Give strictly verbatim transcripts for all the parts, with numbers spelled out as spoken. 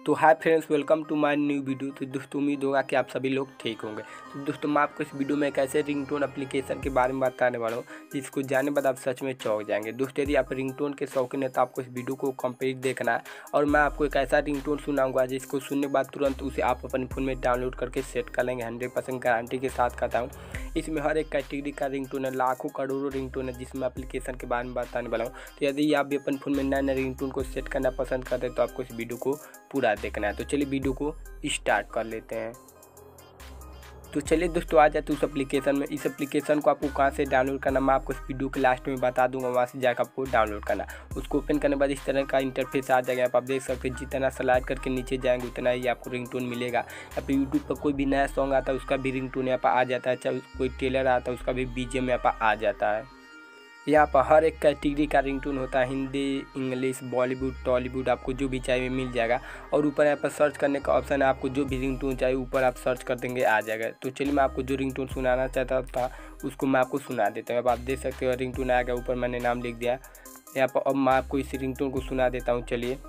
तो hi friends, welcome to my new video. तो दोस्तों उम्मीद होगा कि आप सभी लोग ठीक होंगे। तो दोस्तों मैं आपको इस वीडियो में एक ऐसे रिंगटोन एप्लीकेशन के बारे में बताने वाला हूँ जिसको जानने के बाद आप सच में चौंक जाएंगे। दोस्तों यदि आप रिंगटोन के शौकीन है तो आपको इस वीडियो को कंप्लीट देखना है और मैं आपको एक ऐसा रिंगटोन सुनाऊंगा जिसको सुनने के बाद तुरंत उसे आप अपने फ़ोन में डाउनलोड करके सेट कर लेंगे। हंड्रेड परसेंट गारंटी के साथ कहता हूँ। इसमें हर एक कैटेगरी का रिंगटोन है, लाखों करोड़ों रिंगटोन है जिसमें एप्लीकेशन के बारे में बताने वाला हूँ। तो यदि आप भी अपने फ़ोन में नए नए रिंगटोन को सेट करना पसंद करते हैं तो आपको इस वीडियो को पूरा देखना है। तो चलिए वीडियो को स्टार्ट कर लेते हैं। तो चलिए दोस्तों आ जाते उस एप्लीकेशन में। इस एप्लीकेशन को आपको कहाँ से डाउनलोड करना मैं आपको इस वीडियो के लास्ट में बता दूंगा, वहाँ से जाकर आपको डाउनलोड करना। उसको ओपन करने के बाद इस तरह का इंटरफेस आ जाएगा। आप देख सकते हैं जितना स्लाइड करके नीचे जाएंगे उतना ही आपको रिंगटोन मिलेगा। यहाँ पे यूट्यूब पर कोई भी नया सॉन्ग आता है उसका भी रिंगटोन यहाँ पर आ जाता है, चाहे कोई ट्रेलर आता है उसका भी बीजीएम यहाँ पर आ जाता है। यहाँ पर हर एक कैटेगरी का रिंगटोन होता है, हिंदी, इंग्लिश, बॉलीवुड, टॉलीवुड, आपको जो भी चाहिए मिल जाएगा। और ऊपर यहाँ पर सर्च करने का ऑप्शन है, आपको जो भी रिंगटोन चाहिए ऊपर आप सर्च कर देंगे आ जाएगा। तो चलिए मैं आपको जो रिंगटोन सुनाना चाहता था उसको मैं आपको सुना देता हूँ। अब आप देख सकते हो रिंगटोन आ गया, ऊपर मैंने नाम लिख दिया यहाँ पर। अब मैं आपको इस रिंगटोन को सुना देता हूँ। चलिए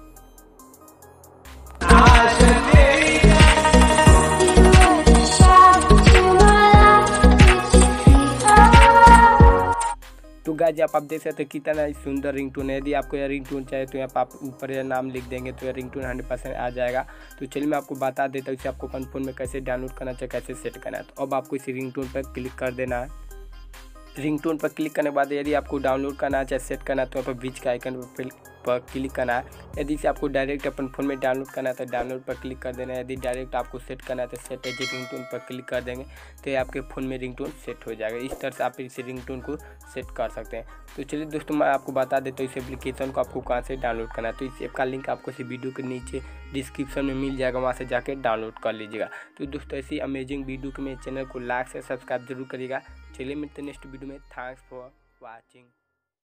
तो गाइस आप आप देख सकते हैं कितना सुंदर रिंगटोन है। यदि आपको यह रिंगटोन चाहिए तो यहाँ पर आप ऊपर यह नाम लिख देंगे तो यह रिंगटोन हंड्रेड परसेंट आ जाएगा। तो चलिए मैं आपको बता देता हूँ इसे आपको अपन फोन में कैसे डाउनलोड करना चाहिए, कैसे सेट करना है। तो अब आपको इस रिंगटोन पर क्लिक कर देना है। रिंगटोन पर क्लिक करने के बाद यदि आपको डाउनलोड करना है चाहे सेट करना है तो यहाँ पर बीच का आइकन पर क्लिक करना है। यदि इसे आपको डायरेक्ट अपन फ़ोन में डाउनलोड करना है तो डाउनलोड पर क्लिक कर देना है। यदि डायरेक्ट आपको सेट करना है तो सेट एज रिंगटोन पर क्लिक कर देंगे तो ये आपके फ़ोन में रिंगटोन सेट हो जाएगा। इस तरह से आप इस रिंगटोन को सेट कर सकते हैं। तो चलिए दोस्तों मैं आपको बता देता हूँ इस एप्लीकेशन को आपको कहाँ से डाउनलोड करना है। तो इस ऐप का लिंक आपको इस वीडियो के नीचे डिस्क्रिप्शन में मिल जाएगा, वहाँ से जाकर डाउनलोड कर लीजिएगा। तो दोस्तों ऐसी अमेजिंग वीडियो के मेरे चैनल को लाइक से सब्सक्राइब जरूर करिएगा। चलिए मिलते हैं नेक्स्ट वीडियो में। Thanks for watching.